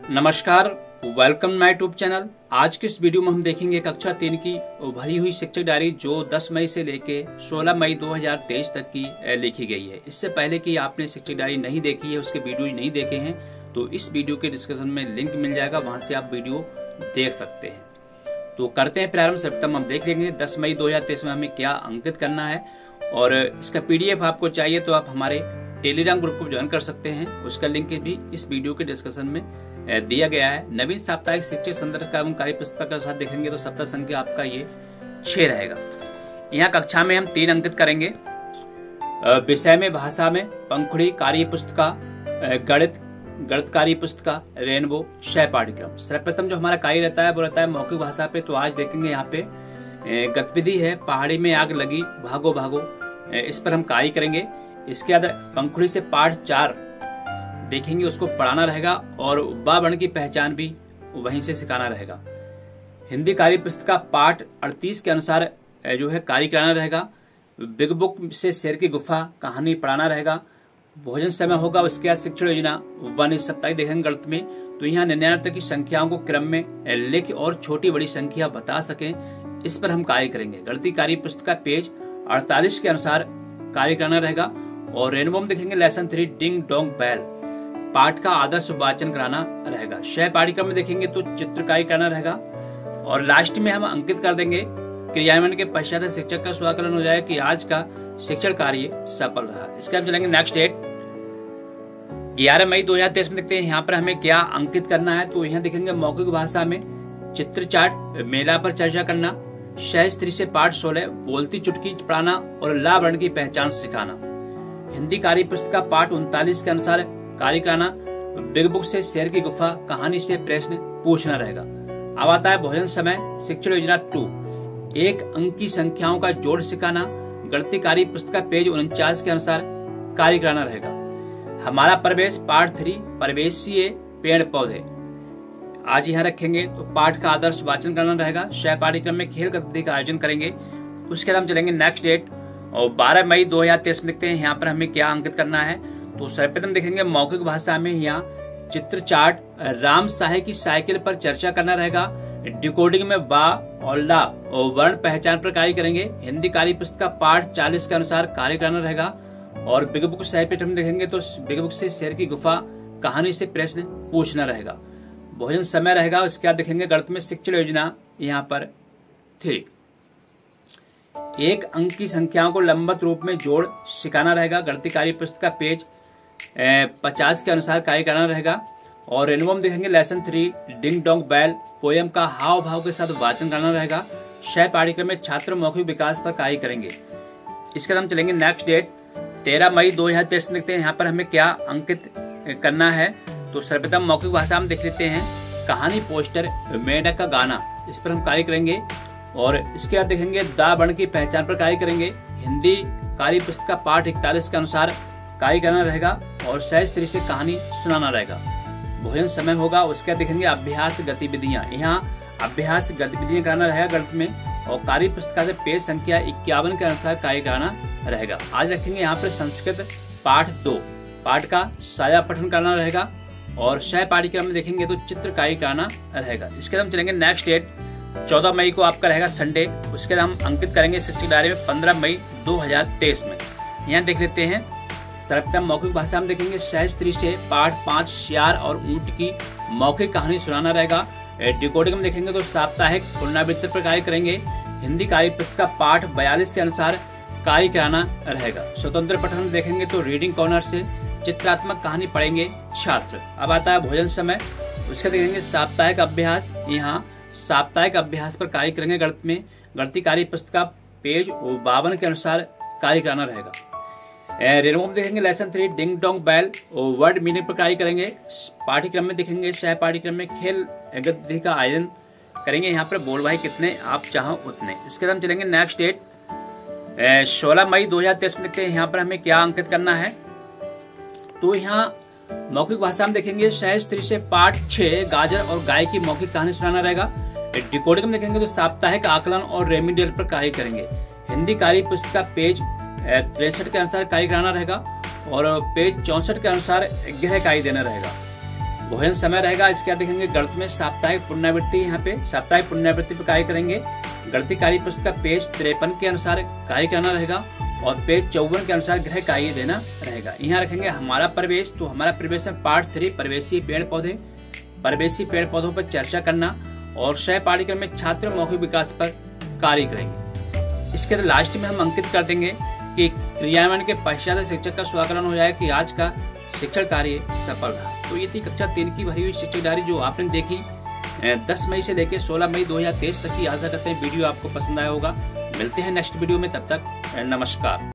नमस्कार, welcome my YouTube channel. आज की इस वीडियो में हम देखेंगे कक्षा 3 की भरी हुई शिक्षक डायरी जो 10 मई से लेके 16 मई 2023 तक की लिखी गई है। इससे पहले कि आपने शिक्षक डायरी नहीं देखी है, उसके वीडियो नहीं देखे हैं, तो इस वीडियो के डिस्क्रिप्शन में लिंक मिल जाएगा, वहां से आप वीडियो देख सकते हैं। तो करते हैं प्रारंभ। सर्वप्रथम हम देख लेंगे 10 मई 2023 में हमें क्या अंकित करना है, और इसका पीडीएफ आपको चाहिए तो आप हमारे टेलीग्राम ग्रुप को ज्वाइन कर सकते हैं। उसका लिंक भी इस वीडियो के डिस्क्रिप्शन में दिया गया है। नवीन साप्ताहिक शिक्षक संदर्भ एवं कार्य पुस्तक के साथ देखेंगे तो सप्ताह संख्या आपका ये 6 रहेगा। यहाँ कक्षा में हम 3 अंकित करेंगे। विषय में भाषा में पंखुड़ी कार्य पुस्तिका, गणित कार्य पुस्तिका, रेनबो, सह पाठ्यक्रम। सर्वप्रथम जो हमारा कार्य रहता है वो रहता है मौखिक भाषा पे। तो आज देखेंगे यहाँ पे गतिविधि है पहाड़ी में आग लगी भागो भागो, इस पर हम कार्य करेंगे। इसके बाद पंखुड़ी से पाठ 4 देखेंगे, उसको पढ़ाना रहेगा, और बा वर्ण की पहचान भी वहीं से सिखाना रहेगा। हिंदी कार्य पुस्तिका पाठ 38 के अनुसार जो है कार्य कराना रहेगा। बिग बुक से शेर की गुफा कहानी पढ़ाना रहेगा। भोजन समय होगा। उसके बाद शिक्षण योजना 1 साप्ताहिक देखेंगे गणित में। तो यहाँ 99 तक की संख्याओं को क्रम में लिख और छोटी बड़ी संख्या बता सकें, इस पर हम कार्य करेंगे। गणितीय कार्य पुस्तक का पेज 48 के अनुसार कार्य करना रहेगा। और रेनबो में देखेंगे लेसन 3 डिंग डोंग बैल, पाठ का आदर्श वाचन कराना रहेगा। सह पाठ्यक्रम में देखेंगे तो चित्रकारी करना रहेगा। और लास्ट में हम अंकित कर देंगे क्रियान्वयन के पश्चात शिक्षक का स्वाकलन हो जाए कि आज का शिक्षण कार्य सफल रहा। इसके बाद चलेंगे नेक्स्ट डेट 11 मई 2023 में। देखते हैं यहाँ पर हमें क्या अंकित करना है। तो यहाँ देखेंगे मौखिक भाषा में चित्र चार्ट, मेला पर चर्चा करना, सह स्त्री से पाठ 16 बोलती चुटकी पढ़ाना और ला वर्ण की पहचान सिखाना। हिंदी कार्य पुस्तक पाठ 39 के अनुसार कार्य कराना। बिग बुक से शेर की गुफा कहानी से प्रश्न पूछना रहेगा। अब आता है भोजन समय शिक्षण योजना 2, 1 अंक की संख्याओं का जोड़ सिखाना। गणितीय कार्य पुस्तक पेज 49 के अनुसार कार्य कराना रहेगा। हमारा प्रवेश पाठ 3 परिवेशीय पेड़ पौधे आज यहाँ रखेंगे। तो पाठ का आदर्श वाचन करना रहेगा। सह पाठ्यक्रम में खेल गतिविधि का आयोजन करेंगे। उसके बाद हम चलेंगे नेक्स्ट डेट और 12 मई 2023 में। देखते हैं यहाँ पर हमें क्या अंकित करना है। तो सर्वप्रथम देखेंगे मौखिक भाषा में यहाँ चित्र चार्ट, राम साहे की साइकिल पर चर्चा करना रहेगा। डिकोडिंग में बा और ला और वर्ण पहचान पर कार्य करेंगे। हिंदी कार्य पुस्तक पाठ 40 के अनुसार कार्य करना रहेगा। और बिग बुक साहित्य में देखेंगे तो बिग बुक से शेर की गुफा कहानी से प्रश्न पूछना रहेगा। भोजन समय रहेगा। उसके बाद देखेंगे गणित में शिक्षण योजना यहाँ पर 3, 1 अंक की संख्याओं को लंबवत रूप में जोड़ सिखाना रहेगा। गणितीय कार्य पुस्तक का पेज 50 के अनुसार कार्य करना रहेगा। और रेनबो में देखेंगे lesson 3 ding dong bell, poem का हाव भाव के साथ वाचन करना रहेगा। सह पाठ्यक्रम में छात्र मौखिक विकास पर कार्य करेंगे। इसके बाद हम चलेंगे नेक्स्ट डेट 13 मई 2023 देखते हैं यहाँ पर हमें क्या अंकित करना है। तो सर्वप्रथम मौखिक भाषा में देख लेते हैं कहानी पोस्टर मेंढक का गाना, इस पर हम कार्य करेंगे। और इसके बाद देखेंगे दा वर्ण की पहचान पर कार्य करेंगे। हिंदी कार्य पुस्तक का पाठ 41 के अनुसार कार्य करना रहेगा। और सह स्त्री से कहानी सुनाना रहेगा। भोजन समय होगा। उसके बाद देखेंगे अभ्यास गतिविधियां, यहाँ अभ्यास गतिविधियां कराना रहेगा गणित में। और कार्य पुस्तक से पेज संख्या 51 के अनुसार कार्य कराना रहेगा। आज रखेंगे यहाँ पर संस्कृत पाठ 2, पाठ का साया पठन करना रहेगा। और सह पाठ्यक्रम में देखेंगे तो चित्र कार्य कराना रहेगा। इसके बाद हम चलेंगे नेक्स्ट डेट 14 मई को आपका रहेगा संडे। उसके बाद हम अंकित करेंगे शिक्षक डायरी में 15 मई 2023 में। यहाँ देख लेते हैं सर्वप्रथम मौखिक भाषा में देखेंगे सह स्त्री से पाठ 5 सियार और ऊंट की मौखिक कहानी सुनाना रहेगा। डिकोडिंग में देखेंगे तो साप्ताहिक पुनरावृत्ति पर कार्य करेंगे। हिंदी कार्य पुस्तक पाठ 42 के अनुसार कार्य कराना रहेगा। स्वतंत्र पठन में देखेंगे तो रीडिंग कॉर्नर से चित्रात्मक कहानी पढ़ेंगे छात्र। अब आता है भोजन समय। उसके देखेंगे साप्ताहिक अभ्यास, यहाँ साप्ताहिक अभ्यास पर कार्य करेंगे। गणित में गणितीय कार्य पुस्तक पेज 52 के अनुसार कार्य कराना रहेगा। रेनबो में देखेंगे लेसन 3 डिंग डोंग बैल और वर्ड मीनिंग पर कार्य करेंगे। पाठ्यक्रम में देखेंगे सह पाठ्यक्रम में खेल गतिविधि का आयोजन करेंगे। यहाँ पर बोल भाई कितने आप चाहो उतने। उसके बाद हम चलेंगे नेक्स्ट डेट 16 मई 2023 में देखते हैं यहाँ पर हमें क्या अंकित करना है। तो यहाँ मौखिक भाषा में देखेंगे सह स्त्री से पाठ 6 गाजर और गाय की मौखिक कहानी सुनाना रहेगा। डिकोडिंग में देखेंगे तो साप्ताहिक आकलन और रेमिडियल पर कार्य करेंगे। हिंदी कार्य पुस्तक पेज 63 के अनुसार कार्य कराना रहेगा। और पेज 64 के अनुसार गृह कार्य देना रहेगा। भोजन समय रहेगा। इसके बाद देखेंगे गणित में साप्ताहिक पुनरावृत्ति, यहाँ पे साप्ताहिक पुनरावृत्ति पे कार्य करेंगे। गणितीय कार्य पुस्तक का पेज 53 के अनुसार कार्य करना रहेगा और पेज 54 के अनुसार गृह कार्य देना रहेगा। यहाँ रखेंगे हमारा परिवेश, तो हमारा परिवेश में पार्ट 3 परिवेशीय पेड़ पौधे, परिवेशीय पेड़ पौधों पर चर्चा करना और सह पाठ्यक्रम में छात्र मौखिक विकास पर कार्य करेंगे। इसके लास्ट में हम अंकित कर देंगे कि क्रियान्वयन के पश्चात शिक्षक का स्वाकलन हो जाए कि आज का शिक्षण कार्य सफल रहा। तो ये थी कक्षा 3 की भरी हुई शिक्षक डायरी जो आपने देखी 10 मई से लेकर 16 मई 2023 तक की। आशा करते हैं वीडियो आपको पसंद आया होगा। मिलते हैं नेक्स्ट वीडियो में, तब तक नमस्कार।